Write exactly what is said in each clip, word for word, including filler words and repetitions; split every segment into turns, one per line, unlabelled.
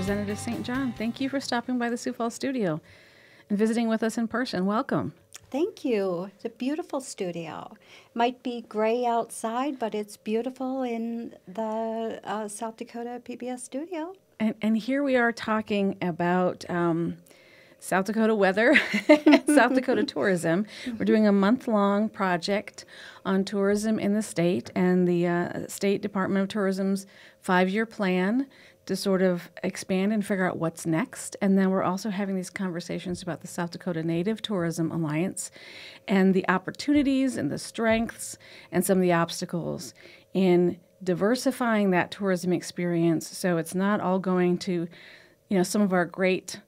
Representative Saint John, thank you for stopping by the Sioux Falls studio and visiting with us in person. Welcome.
Thank you. It's a beautiful studio. Might be gray outside, but it's beautiful in the uh, South Dakota P B S studio.
And, and here we are talking about um, South Dakota weather, South Dakota tourism. We're doing a month-long project on tourism in the state and the uh, State Department of Tourism's five-year plan to sort of expand and figure out what's next. And then we're also having these conversations about the South Dakota Native Tourism Alliance and the opportunities and the strengths and some of the obstacles in diversifying that tourism experience so it's not all going to, you know, some of our great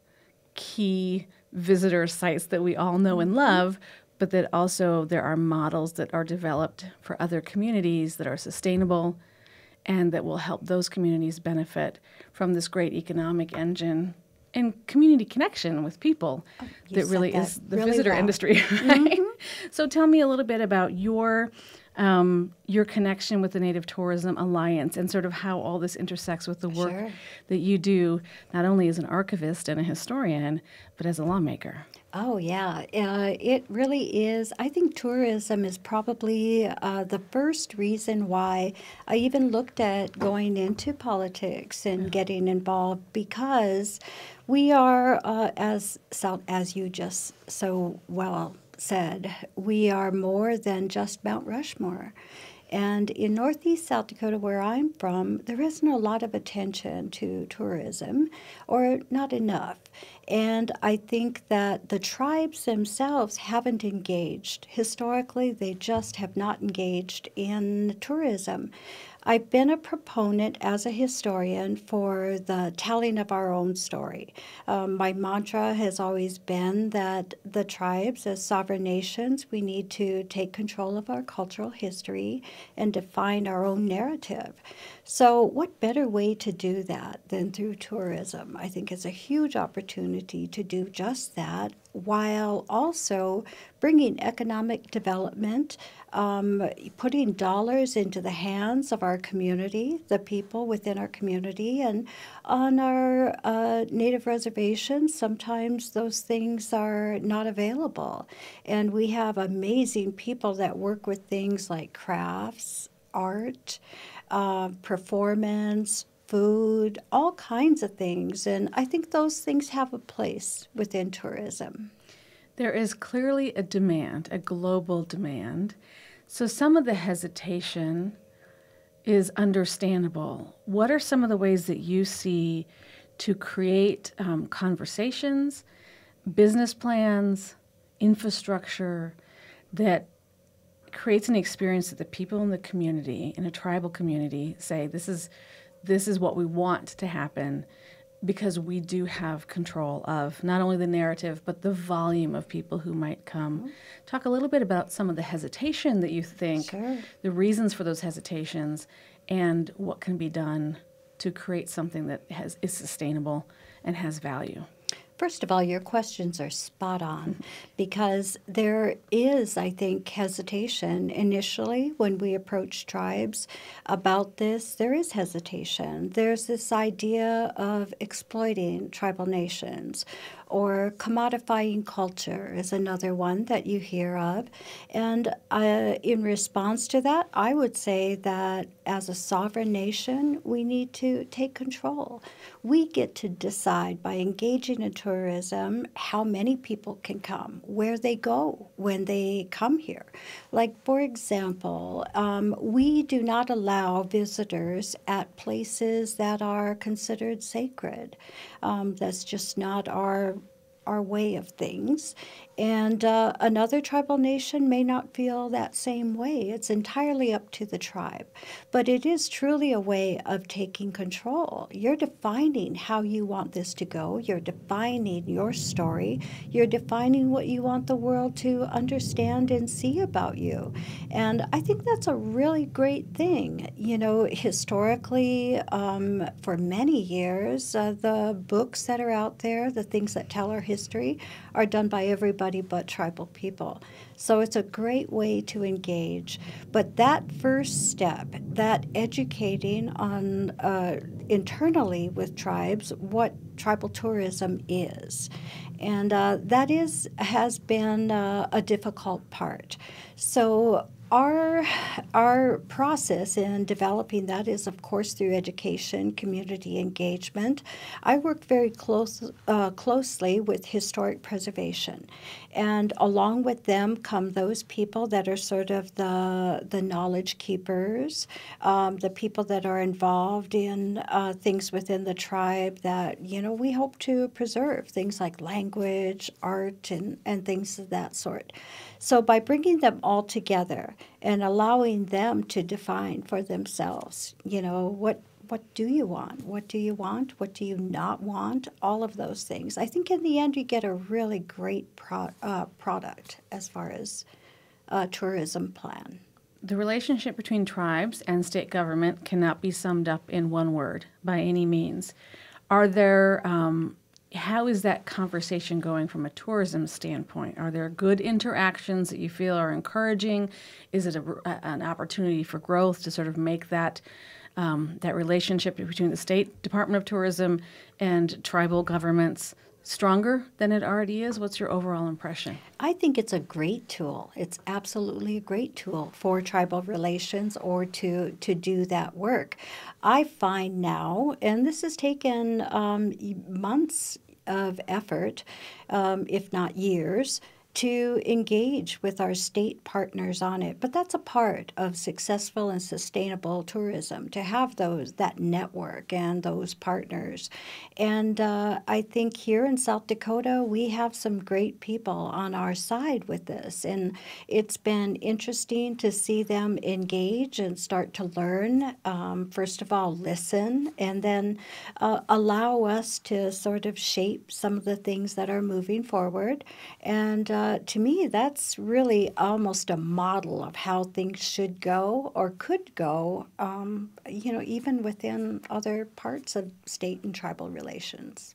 key visitor sites that we all know and love, but that also there are models that are developed for other communities that are sustainable and that will help those communities benefit from this great economic engine and community connection with people
oh,
that really
that
is the
really
visitor
well.
industry. Right? Mm-hmm. So tell me a little bit about your um, your connection with the Native Tourism Alliance and sort of how all this intersects with the work
Sure.
that you do, not only as an archivist and a historian, but as a lawmaker.
Oh, yeah. Uh, it really is. I think tourism is probably uh, the first reason why I even looked at going into politics and getting involved, because we are, uh, as South, as you just so well said, we are more than just Mount Rushmore. And in Northeast South Dakota, where I'm from, there isn't a lot of attention to tourism, or not enough. And I think that the tribes themselves haven't engaged. Historically, they just have not engaged in tourism. I've been a proponent as a historian for the telling of our own story. Um, my mantra has always been that the tribes, as sovereign nations, we need to take control of our cultural history and define our own narrative. So what better way to do that than through tourism? I think it's a huge opportunity to do just that, while also bringing economic development, um, putting dollars into the hands of our community, the people within our community. And on our uh, Native reservations, sometimes those things are not available. And we have amazing people that work with things like crafts, art, uh, performance, food, all kinds of things. And I think those things have a place within tourism.
There is clearly a demand, a global demand. So some of the hesitation is understandable. What are some of the ways that you see to create um, conversations, business plans, infrastructure that creates an experience that the people in the community, in a tribal community, say, this is this is what we want to happen, because we do have control of not only the narrative, but the volume of people who might come. Mm-hmm. Talk a little bit about some of the hesitation that you think,
Sure.
the reasons for those hesitations, and what can be done to create something that has is sustainable and has value.
First of all, your questions are spot on, because there is, I think, hesitation initially when we approach tribes about this. There is hesitation. There's this idea of exploiting tribal nations, or commodifying culture is another one that you hear of. And uh, in response to that, I would say that as a sovereign nation, we need to take control. We get to decide by engaging in tourism how many people can come, where they go when they come here. Like, for example, um, we do not allow visitors at places that are considered sacred. Um, that's just not our our way of things. And uh, another tribal nation may not feel that same way. It's entirely up to the tribe. But it is truly a way of taking control. You're defining how you want this to go. You're defining your story. You're defining what you want the world to understand and see about you. And I think that's a really great thing. You know, historically, um, for many years, uh, the books that are out there, the things that tell our history, history are done by everybody but tribal people. So it's a great way to engage. But that first step, that educating on uh, internally with tribes what tribal tourism is, and uh, that is has been uh, a difficult part. So Our, our process in developing that is, of course, through education, community engagement. I work very close, uh, closely with historic preservation. And along with them come those people that are sort of the, the knowledge keepers, um, the people that are involved in uh, things within the tribe that, you know, we hope to preserve, things like language, art, and, and things of that sort. So by bringing them all together and allowing them to define for themselves, you know, what what do you want? What do you want? What do you not want? All of those things. I think in the end you get a really great pro- uh, product as far as a tourism plan.
The relationship between tribes and state government cannot be summed up in one word by any means. Are there um, How is that conversation going from a tourism standpoint? Are there good interactions that you feel are encouraging? Is it a, an opportunity for growth to sort of make that um, that relationship between the State Department of Tourism and tribal governments stronger than it already is? What's your overall impression?
I think it's a great tool. It's absolutely a great tool for tribal relations or to, to do that work. I find now, and this has taken um, months of effort, um, if not years, to engage with our state partners on it. But that's a part of successful and sustainable tourism, to have those that network and those partners. And uh, I think here in South Dakota, we have some great people on our side with this. And it's been interesting to see them engage and start to learn. Um, first of all, listen, and then uh, allow us to sort of shape some of the things that are moving forward. And uh, to me, that's really almost a model of how things should go or could go, um, you know, even within other parts of state and tribal relations.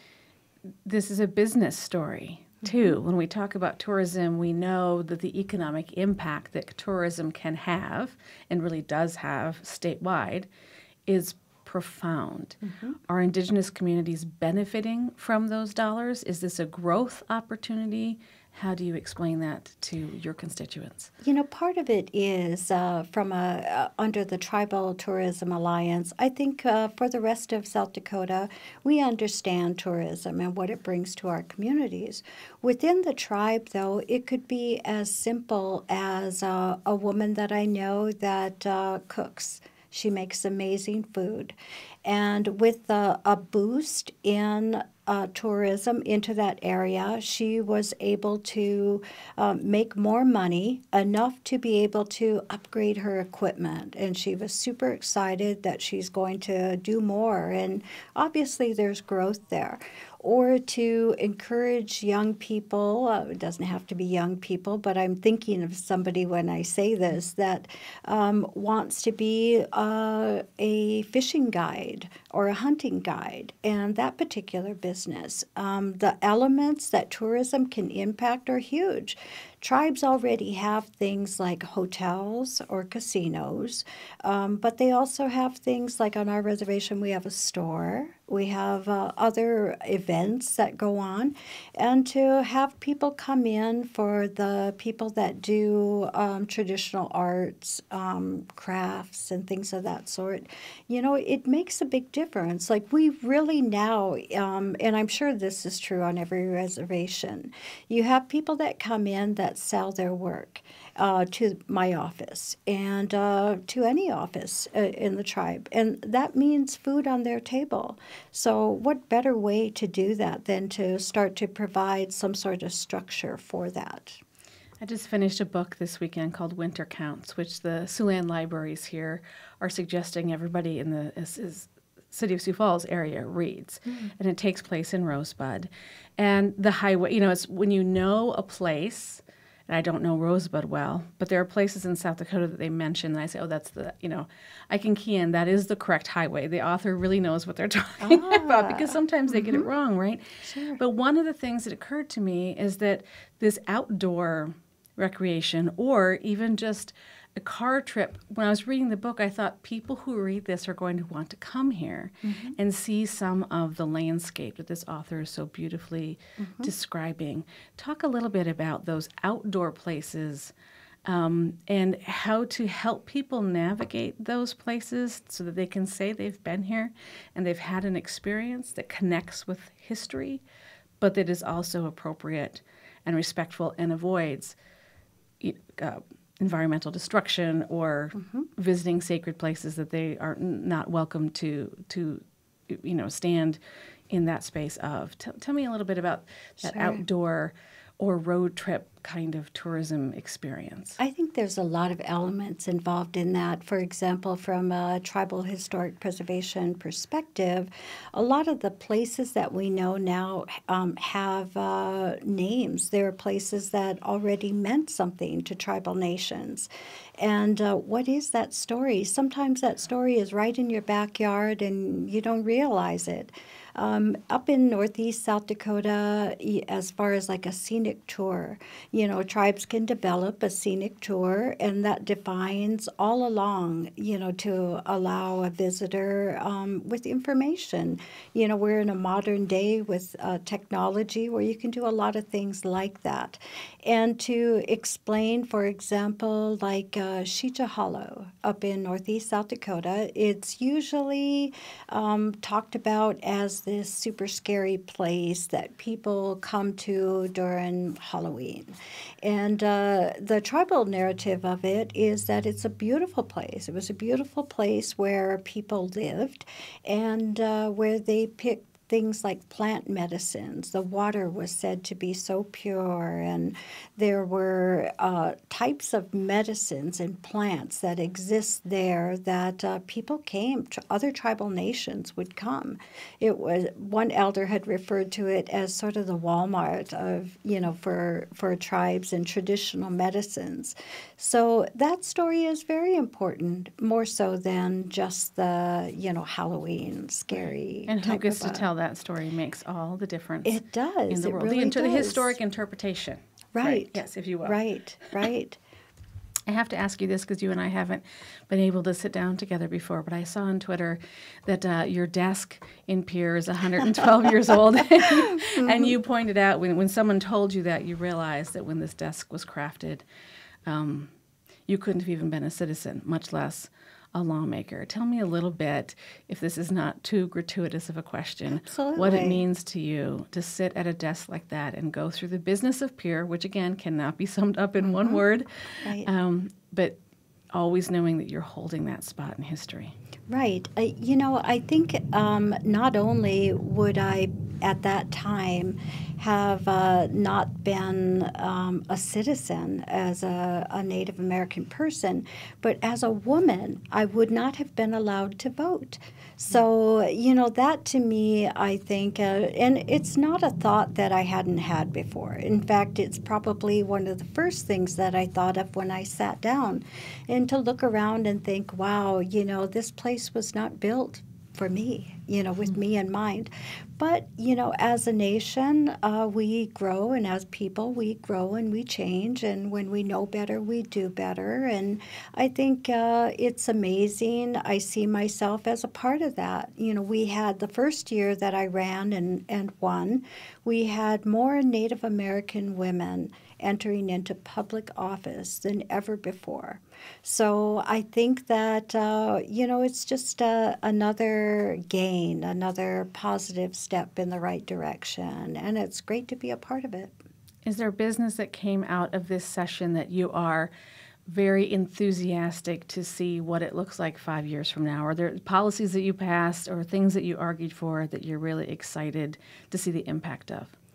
This is a business story, too. Mm-hmm. When we talk about tourism, we know that the economic impact that tourism can have, and really does have statewide, is profound. Mm-hmm. Are Indigenous communities benefiting from those dollars? Is this a growth opportunity? How do you explain that to your constituents?
You know, part of it is uh, from a, uh, under the Tribal Tourism Alliance. I think uh, for the rest of South Dakota, we understand tourism and what it brings to our communities. Within the tribe, though, it could be as simple as uh, a woman that I know that uh, cooks. She makes amazing food. And with uh, a boost in uh, tourism into that area, she was able to uh, make more money, enough to be able to upgrade her equipment. And she was super excited that she's going to do more. And obviously there's growth there. Or to encourage young people, uh, it doesn't have to be young people, but I'm thinking of somebody when I say this that um, wants to be uh, a fishing guide or a hunting guide, and that particular business. Um, the elements that tourism can impact are huge. Tribes already have things like hotels or casinos, um, but they also have things like on our reservation we have a store, we have uh, other events that go on, and to have people come in for the people that do um, traditional arts, um, crafts, and things of that sort, you know, it makes a big difference. Like we really now, um, and I'm sure this is true on every reservation, you have people that come in that sell their work uh, to my office and uh, to any office uh, in the tribe. And that means food on their table. So what better way to do that than to start to provide some sort of structure for that?
I just finished a book this weekend called Winter Counts, which the Siouxland libraries here are suggesting everybody in the is, is City of Sioux Falls area reads. Mm-hmm. And it takes place in Rosebud. And the highway, you know, it's when you know a place and I don't know Rosebud well, but there are places in South Dakota that they mention, and I say, oh, that's the, you know, I can key in, that is the correct highway. The author really knows what they're talking
Ah,
about, because sometimes they
mm-hmm.
get it wrong, right?
Sure.
But one of the things that occurred to me is that this outdoor recreation, or even just a car trip, when I was reading the book, I thought people who read this are going to want to come here mm-hmm. and see some of the landscape that this author is so beautifully mm-hmm. describing. Talk a little bit about those outdoor places um, and how to help people navigate those places so that they can say they've been here and they've had an experience that connects with history, but that is also appropriate and respectful and avoids uh, environmental destruction or mm-hmm. visiting sacred places that they are not welcome to, to, you know, stand in that space of. T- tell me a little bit about that
Sure.
outdoor or road trip kind of tourism experience.
I think there's a lot of elements involved in that. For example, from a tribal historic preservation perspective, a lot of the places that we know now um, have uh, names. There are places that already meant something to tribal nations. And uh, what is that story? Sometimes that story is right in your backyard and you don't realize it. Um, up in northeast South Dakota, as far as like a scenic tour, you know, tribes can develop a scenic tour, and that defines all along, you know, to allow a visitor um, with information. You know, we're in a modern day with uh, technology where you can do a lot of things like that. And to explain, for example, like uh, Sheecha Hollow up in northeast South Dakota, it's usually um, talked about as this super scary place that people come to during Halloween. And uh, the tribal narrative of it is that it's a beautiful place. It was a beautiful place where people lived and uh, where they picked things like plant medicines. The water was said to be so pure, and there were uh, types of medicines and plants that exist there that uh, people came, to, other tribal nations would come. It was, one elder had referred to it as sort of the Walmart of, you know, for, for tribes and traditional medicines. So that story is very important, more so than just the, you know, Halloween scary.
And who gets to
a,
tell that story makes all the difference.
It does.
In the
it
world.
really
the, inter-
does.
the historic interpretation.
Right.
right. Yes, if you will.
Right, right.
I have to ask you this because you and I haven't been able to sit down together before, but I saw on Twitter that uh, your desk in Pierre is one hundred twelve years old. mm-hmm. And you pointed out when, when someone told you that, you realized that when this desk was crafted, um, you couldn't have even been a citizen, much less a lawmaker. Tell me a little bit, if this is not too gratuitous of a question,
Absolutely.
What it means to you to sit at a desk like that and go through the business of Pierre, which again cannot be summed up in mm-hmm. one word,
right.
um, but always knowing that you're holding that spot in history.
Right. Uh, you know, I think um, not only would I at that time have uh, not been um, a citizen as a, a Native American person, but as a woman, I would not have been allowed to vote. So, you know, that to me, I think, uh, and it's not a thought that I hadn't had before. In fact, it's probably one of the first things that I thought of when I sat down, and to look around and think, wow, you know, this place was not built for me, you know, with me in mind. But, you know, as a nation, uh, we grow, and as people, we grow and we change. And when we know better, we do better. And I think uh, it's amazing. I see myself as a part of that. You know, we had the first year that I ran and, and won, we had more Native American women entering into public office than ever before. So I think that, uh, you know, it's just uh, another gain, another positive step in the right direction, and it's great to be a part of it.
Is there business that came out of this session that you are very enthusiastic to see what it looks like five years from now? Are there policies that you passed or things that you argued for that you're really excited to see the impact of?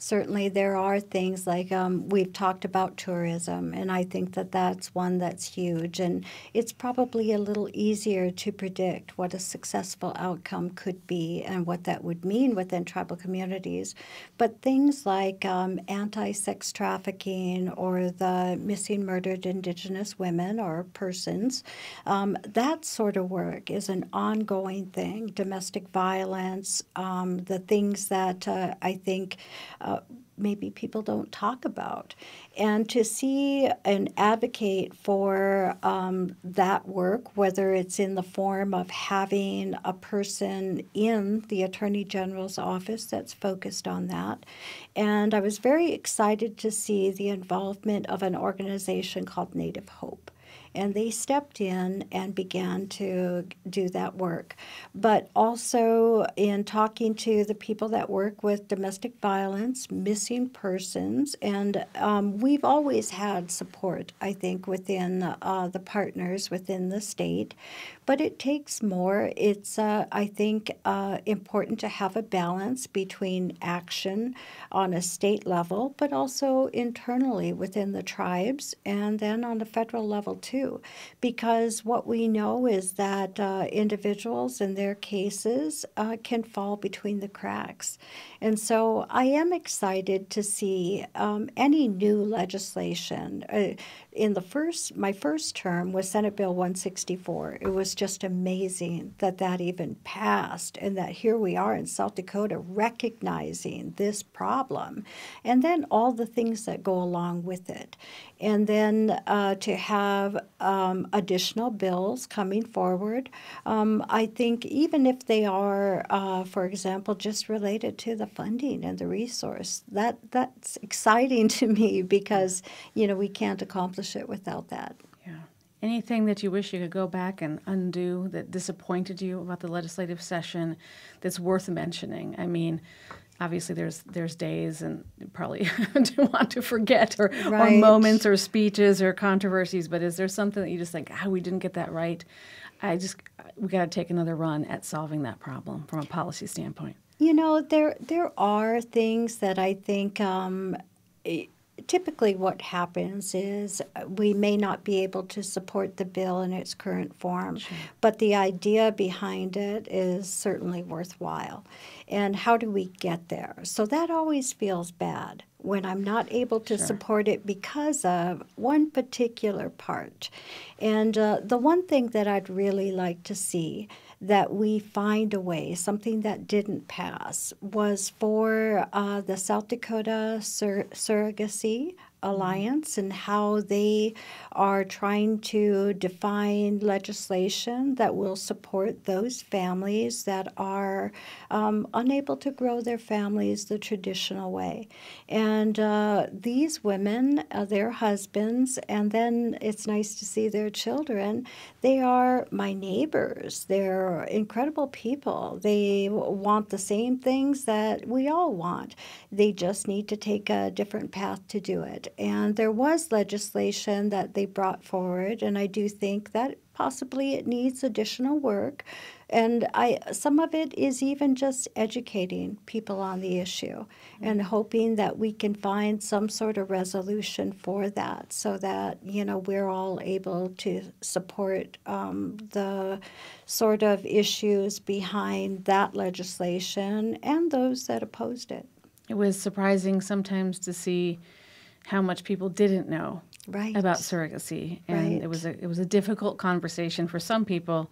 certainly there are things like um, we've talked about tourism, and I think that that's one that's huge. And it's probably a little easier to predict what a successful outcome could be and what that would mean within tribal communities. But things like um, anti-sex trafficking or the missing murdered Indigenous women or persons, um, that sort of work is an ongoing thing. Domestic violence, um, the things that uh, I think uh, maybe people don't talk about. And to see and advocate for um, that work, whether it's in the form of having a person in the Attorney General's office that's focused on that. And I was very excited to see the involvement of an organization called Native Hope. And they stepped in and began to do that work. But also in talking to the people that work with domestic violence, missing persons, and um, we've always had support, I think, within uh, the partners within the state. But it takes more. It's, uh, I think, uh, important to have a balance between action on a state level, but also internally within the tribes, and then on the federal level too. Because what we know is that uh, individuals in their cases uh, can fall between the cracks. And so I am excited to see um, any new legislation. Uh, in the first, my first term was Senate Bill one sixty-four. It was just amazing that that even passed, and that here we are in South Dakota recognizing this problem, and then all the things that go along with it. And then uh, to have um, additional bills coming forward, um, I think even if they are, uh, for example, just related to the funding and the resource, that that's exciting to me, because, you know, we can't accomplish it without that.
Yeah. Anything that you wish you could go back and undo that disappointed you about the legislative session that's worth mentioning? I mean, obviously there's there's days and probably don't want to forget, or,
Right.
or moments or speeches or controversies, but is there something that you just think, ah, we didn't get that right? I just, we got to take another run at solving that problem from a policy standpoint.
You know, there there are things that I think um, it, typically what happens is we may not be able to support the bill in its current form,
Sure.
but the idea behind it is certainly worthwhile. And how do we get there? So that always feels bad when I'm not able to
Sure.
support it because of one particular part. And uh, the one thing that I'd really like to see that we find a way, something that didn't pass, was for uh, the South Dakota Sur- Surrogacy Alliance, and how they are trying to define legislation that will support those families that are um, unable to grow their families the traditional way. And uh, these women, uh, their husbands, and then it's nice to see their children, they are my neighbors. They're incredible people. They want the same things that we all want. They just need to take a different path to do it. And there was legislation that they brought forward, and I do think that possibly it needs additional work. And I, some of it is even just educating people on the issue and hoping that we can find some sort of resolution for that, so that, you know, we're all able to support um, the sort of issues behind that legislation and those that opposed it.
It was surprising sometimes to see how much people didn't know
Right.
about surrogacy, and
Right.
it was a it was a difficult conversation for some people,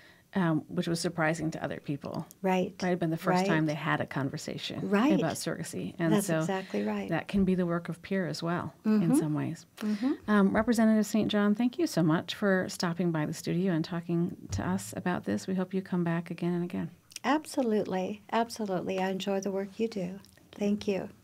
um, which was surprising to other people.
Right.
Might have been the first
Right.
time they had a conversation
Right.
about surrogacy, and
That's
so
exactly right.
that can be the work of peer as well
Mhm.
in some ways.
Mm-hmm.
Um, Representative Saint John, thank you so much for stopping by the studio and talking to us about this. We hope you come back again and again.
Absolutely. Absolutely. I enjoy the work you do. Thank you.